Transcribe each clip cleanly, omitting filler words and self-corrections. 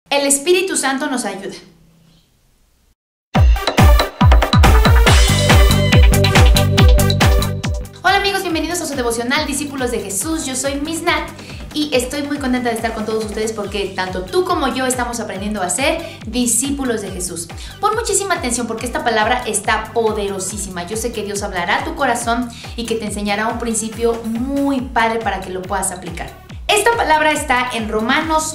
El Espíritu Santo nos ayuda. Hola amigos, bienvenidos a su devocional Discípulos de Jesús. Yo soy Miss Nat y estoy muy contenta de estar con todos ustedes porque tanto tú como yo estamos aprendiendo a ser discípulos de Jesús. Pon muchísima atención porque esta palabra está poderosísima. Yo sé que Dios hablará a tu corazón y que te enseñará un principio muy padre para que lo puedas aplicar. Esta palabra está en Romanos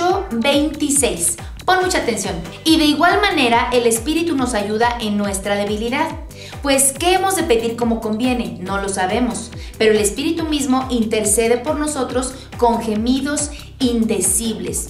8:26. Pon mucha atención. Y de igual manera el Espíritu nos ayuda en nuestra debilidad. Pues, ¿qué hemos de pedir como conviene? No lo sabemos, pero el Espíritu mismo intercede por nosotros con gemidos indecibles.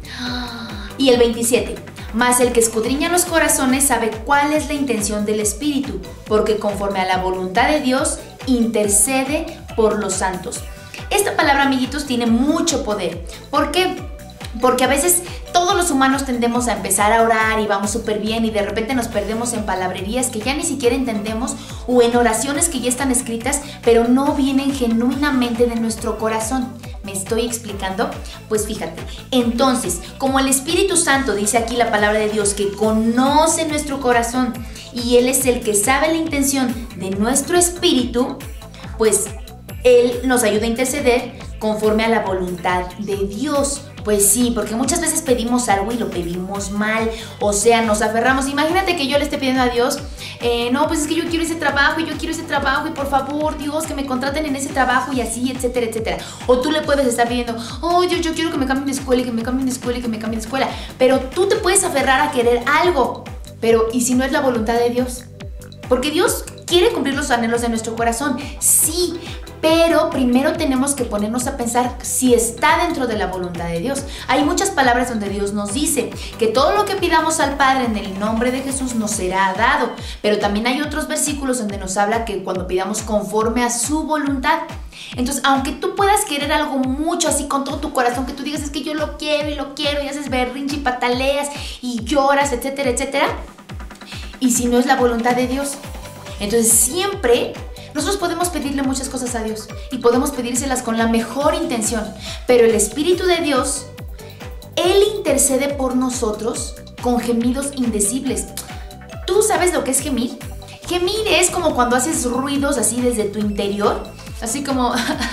Y el 27. Mas el que escudriña los corazones sabe cuál es la intención del Espíritu, porque conforme a la voluntad de Dios intercede por los santos. Esta palabra, amiguitos, tiene mucho poder. ¿Por qué? Porque a veces todos los humanos tendemos a empezar a orar y vamos súper bien y de repente nos perdemos en palabrerías que ya ni siquiera entendemos o en oraciones que ya están escritas pero no vienen genuinamente de nuestro corazón. ¿Me estoy explicando? Pues fíjate, entonces, como el Espíritu Santo dice aquí la palabra de Dios que conoce nuestro corazón y Él es el que sabe la intención de nuestro espíritu, pues Él nos ayuda a interceder conforme a la voluntad de Dios. Pues sí, porque muchas veces pedimos algo y lo pedimos mal, o sea, nos aferramos. Imagínate que yo le esté pidiendo a Dios, no, pues es que yo quiero ese trabajo y yo quiero ese trabajo y por favor, Dios, que me contraten en ese trabajo y así, etcétera, etcétera. O tú le puedes estar pidiendo, oh, yo quiero que me cambien de escuela y que me cambien de escuela y que me cambien de escuela. Pero tú te puedes aferrar a querer algo, pero ¿y si no es la voluntad de Dios? Porque Dios quiere cumplir los anhelos de nuestro corazón, sí, pero primero tenemos que ponernos a pensar si está dentro de la voluntad de Dios. Hay muchas palabras donde Dios nos dice que todo lo que pidamos al Padre en el nombre de Jesús nos será dado, pero también hay otros versículos donde nos habla que cuando pidamos conforme a su voluntad. Entonces, aunque tú puedas querer algo mucho así con todo tu corazón, que tú digas es que yo lo quiero y haces berrinche y pataleas y lloras, etcétera, etcétera, y si no es la voluntad de Dios, entonces siempre nosotros podemos pedirle muchas cosas a Dios y podemos pedírselas con la mejor intención, pero el Espíritu de Dios, Él intercede por nosotros con gemidos indecibles. ¿Tú sabes lo que es gemir? Gemir es como cuando haces ruidos así desde tu interior, así como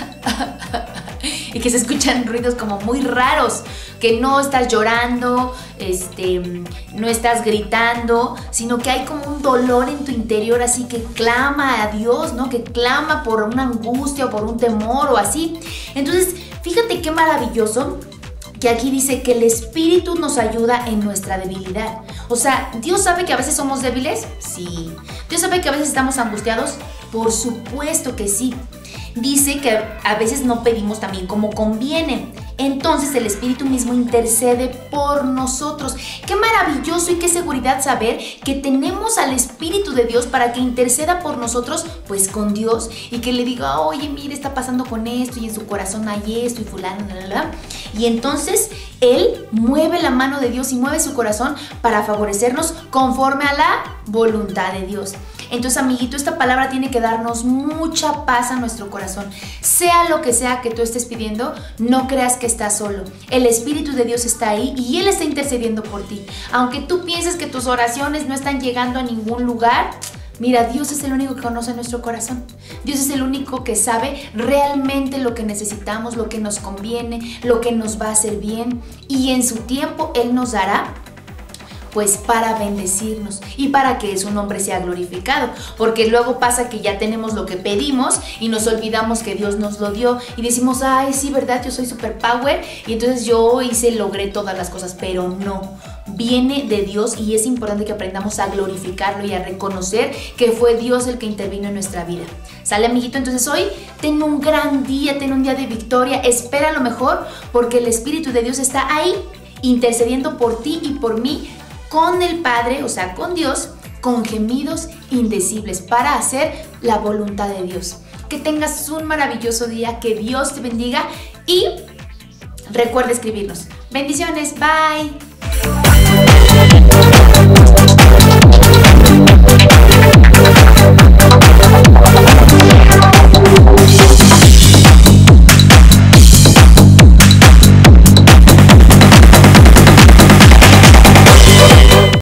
y que se escuchan ruidos como muy raros, que no estás llorando, no estás gritando, sino que hay como un dolor en tu interior así que clama a Dios, ¿no? Que clama por una angustia o por un temor o así. Entonces, fíjate qué maravilloso que aquí dice que el Espíritu nos ayuda en nuestra debilidad. O sea, ¿Dios sabe que a veces somos débiles? Sí. ¿Dios sabe que a veces estamos angustiados? Por supuesto que sí. Dice que a veces no pedimos también como conviene. Entonces el Espíritu mismo intercede por nosotros. Qué maravilloso y qué seguridad saber que tenemos al Espíritu de Dios para que interceda por nosotros, pues con Dios, y que le diga, oye, mire, está pasando con esto y en su corazón hay esto y fulano, y entonces Él mueve la mano de Dios y mueve su corazón para favorecernos conforme a la voluntad de Dios. Entonces, amiguito, esta palabra tiene que darnos mucha paz a nuestro corazón. Sea lo que sea que tú estés pidiendo, no creas que estás solo. El Espíritu de Dios está ahí y Él está intercediendo por ti. Aunque tú pienses que tus oraciones no están llegando a ningún lugar, mira, Dios es el único que conoce nuestro corazón. Dios es el único que sabe realmente lo que necesitamos, lo que nos conviene, lo que nos va a hacer bien. Y en su tiempo Él nos dará, pues para bendecirnos y para que su nombre sea glorificado, porque luego pasa que ya tenemos lo que pedimos y nos olvidamos que Dios nos lo dio y decimos, ay, sí, verdad, yo soy super power y entonces yo logré todas las cosas, pero no, viene de Dios y es importante que aprendamos a glorificarlo y a reconocer que fue Dios el que intervino en nuestra vida. ¿Sale, amiguito? Entonces hoy ten un gran día, ten un día de victoria, espera lo mejor porque el Espíritu de Dios está ahí intercediendo por ti y por mí con el Padre, o sea, con Dios, con gemidos indecibles para hacer la voluntad de Dios. Que tengas un maravilloso día, que Dios te bendiga y recuerda escribirnos. Bendiciones, bye.